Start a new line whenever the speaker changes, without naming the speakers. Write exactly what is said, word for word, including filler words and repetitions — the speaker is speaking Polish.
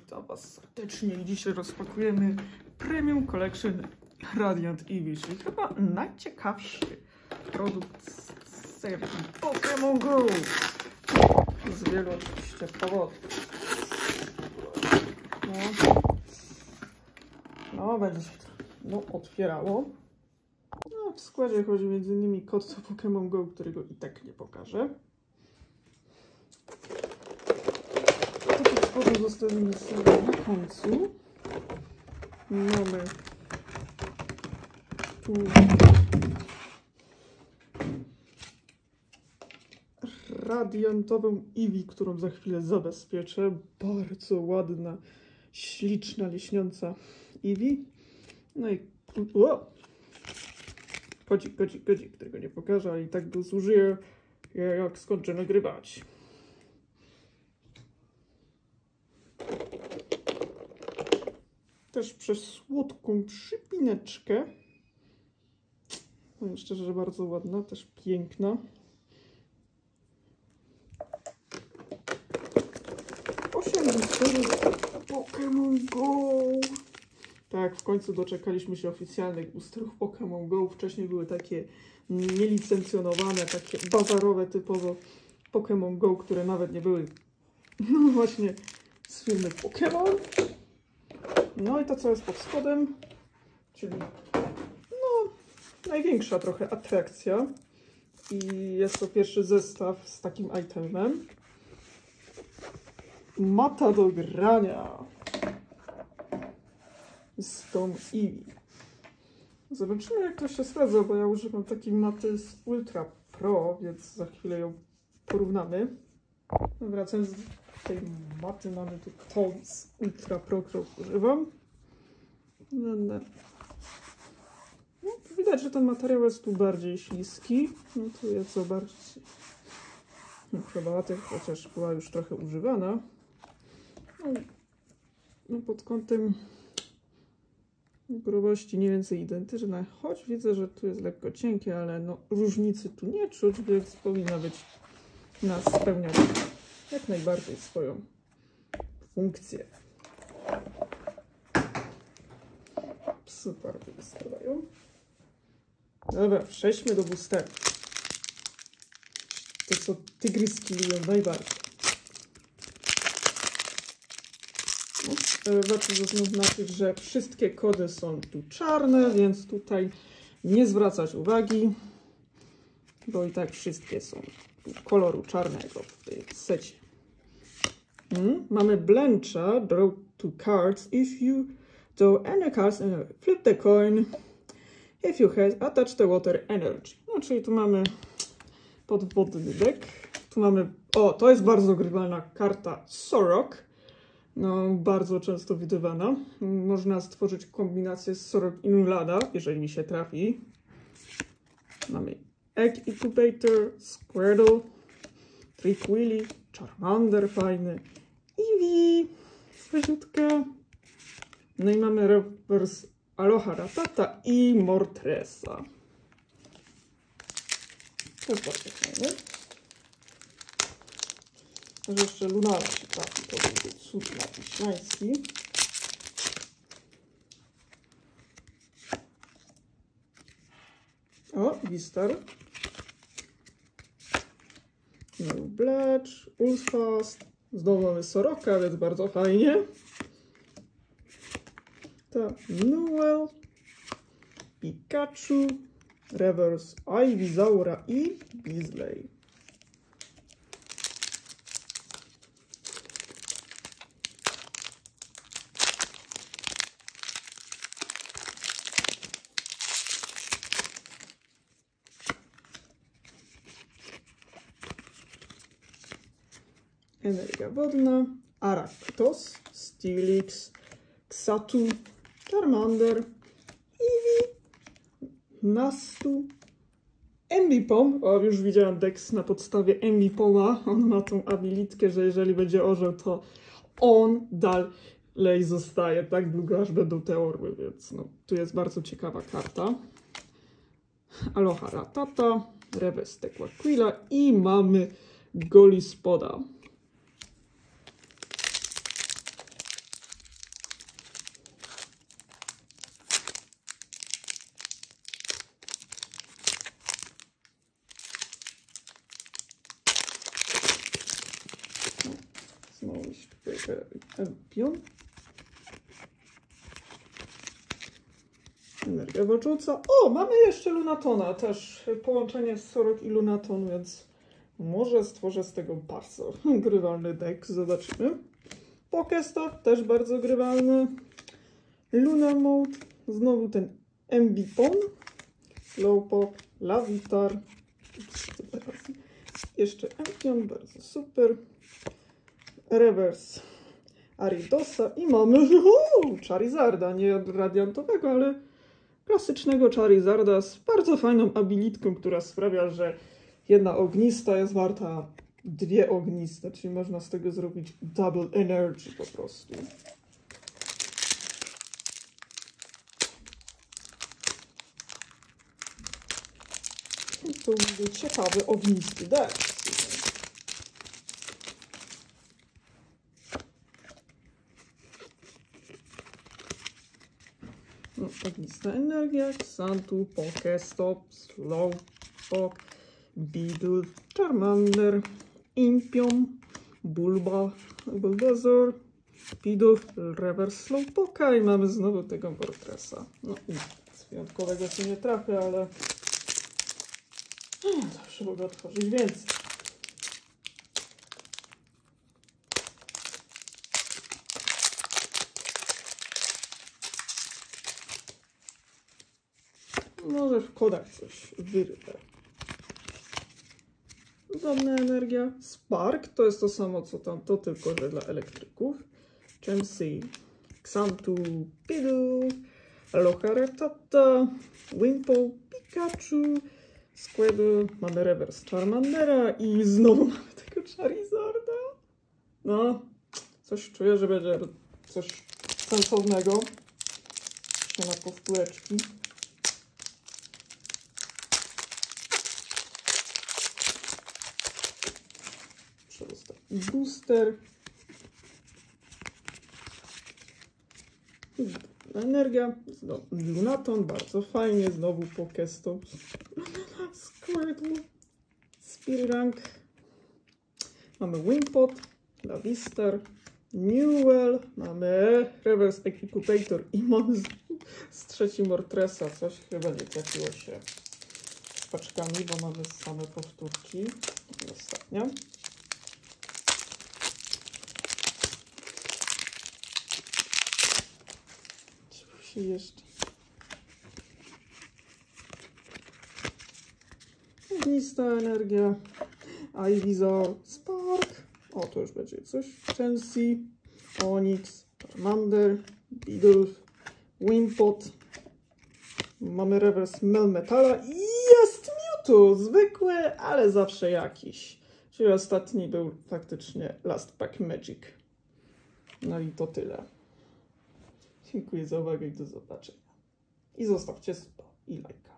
witam Was serdecznie i dzisiaj rozpakujemy Premium Collection Radiant Eevee, czyli chyba najciekawszy produkt z serii Pokémon Go. Z wielu oczywiście powodów. No, no będzie się to no, otwierało. No, w składzie chodzi między innymi kod do Pokémon Go, którego i tak nie pokażę. Potem zostawimy sobie na końcu. Mamy tu radiantową Eevee, którą za chwilę zabezpieczę. Bardzo ładna, śliczna, lśniąca Eevee. No i o! Kodzik, kodzik, kodzik, którego nie pokażę, ale i tak go zużyję, jak skończę nagrywać. Też przez słodką przypineczkę. Powiem szczerze, że bardzo ładna, też piękna. osiem blisterów Pokémon Go. Tak, w końcu doczekaliśmy się oficjalnych boosterów Pokémon Go. Wcześniej były takie nielicencjonowane, takie bazarowe typowo Pokémon Go, które nawet nie były no właśnie z firmy Pokémon. No i to, co jest pod spodem, czyli no, największa trochę atrakcja. I jest to pierwszy zestaw z takim itemem. Mata do grania z tą Eevee. Zobaczymy, jak to się sprawdza, bo ja używam takiej maty z Ultra Pro, więc za chwilę ją porównamy. Wracając do tej maty, mamy tu tą z Ultra Pro, którą używam. No, no. No, widać, że ten materiał jest tu bardziej śliski. No tu jest co bardziej no, chyba tych, chociaż była już trochę używana. No, no pod kątem grubości mniej więcej identyczna, choć widzę, że tu jest lekko cienkie, ale no różnicy tu nie czuć, więc powinna być nas spełniać jak najbardziej swoją funkcję. Super wystawają. Dobra, przejdźmy do boosterów. To, co tygryski lubią najbardziej. No, warto zaznaczyć, że wszystkie kody są tu czarne, więc tutaj nie zwracać uwagi, bo i tak wszystkie są koloru czarnego w tej secie. Hmm. Mamy Blencha, draw two cards. If you draw any cards, flip the coin. If you have attach the water energy. No, czyli tu mamy podwodny deck. Tu mamy, o, to jest bardzo grywalna karta Sorok. No, bardzo często widywana. Można stworzyć kombinację z Sorok i Nulada, jeżeli mi się trafi. Mamy Egg Incubator, Squirtle, Trick-Willy, Charmander fajny, Eevee, świeżutka. No i mamy Reverse Aloha Rattata i Moltresa. To jest bardzo fajne. Że jeszcze Lunala się trafi, to będzie cud napiślański. O, Wistar. No, Blecz, Ulfast. Znowu mamy Soroka, więc bardzo fajnie. To Newell, Pikachu, Reverse Ivysaura i Beasley. Energia wodna, Araktos, Steelix, Xatu, Charmander, Eevee, Nastu, Ambipom. O, już widziałam Dex na podstawie Ambipoma. On ma tą abilitkę, że jeżeli będzie orzeł, to on dalej zostaje tak długo, aż będą te orły, więc no, tu jest bardzo ciekawa karta. Aloha Rattata, Reverse Tequila i mamy Golispoda. iść tutaj Empion. Energia walcząca. O, mamy jeszcze Lunatona, też połączenie z Sorok i Lunaton, więc może stworzę z tego bardzo grywalny deck, zobaczymy. Pokestop, też bardzo grywalny. Luna Mode, znowu ten Ambipom, Slowpoke, Lavitar, jeszcze Empion, bardzo super. Reverse Aridosa i mamy uu, Charizarda, nie radiantowego, ale klasycznego Charizarda z bardzo fajną abilitką, która sprawia, że jedna ognista jest warta dwie ogniste, czyli można z tego zrobić double energy po prostu. I to będzie ciekawy ognisty deck. No, ognista energia, Xantu, Pokestop, Slowpoke, Beedle, Charmander, Impion, Bulba, Bulbasaur, Pidove, Reverse Slowpoke i mamy znowu tego Mortressa. No i z wyjątkowego się nie trafię, ale hmm, zawsze mogę otworzyć więcej. Może w kodach coś wyrwę. Żadna energia. Spark to jest to samo co tamto, tylko że dla elektryków. Chansey, Xantu, Pidove, Loharatata, Wimple, Pikachu, Squirtle, mamy Reverse Charmandera i znowu mamy tego Charizarda. No, coś czuję, że będzie coś sensownego. Się na powtóreczki. Przedostatni booster. Energia. Znowu Lunaton, bardzo fajnie. Znowu Pokestop. Squirtle. Spirirank. Mamy Wimpod, Lavistar, Newell, mamy Reverse Equipator i mamy z, z trzeci Mortressa. Coś chyba nie trafiło się z paczkami, bo mamy same powtórki. I ostatnia. Trzeba się jeszcze. Ognista energia. Ivysaur, Spark. O, to już będzie coś. Chansey, Onix, Charmander, Beedle, Wimpod. Mamy Reverse Melmetala i jest Mewtwo. Zwykły, ale zawsze jakiś. Czyli ostatni był faktycznie Last Pack Magic. No i to tyle. Dziękuję za uwagę i do zobaczenia. I zostawcie suba i lajka.